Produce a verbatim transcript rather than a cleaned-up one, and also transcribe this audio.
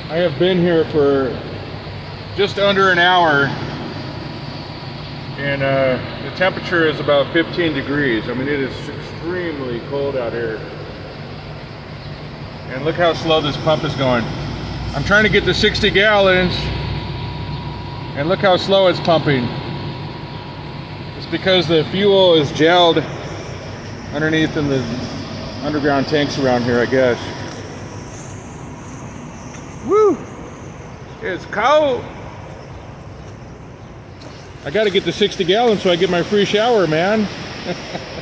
I have been here for just under an hour, and uh, the temperature is about fifteen degrees. I mean, it is extremely cold out here. And look how slow this pump is going. I'm trying to get to sixty gallons, and look how slow it's pumping. It's because the fuel is gelled underneath in the underground tanks around here, I guess. Woo! It's cold. I gotta get to sixty gallons so I get my free shower, man.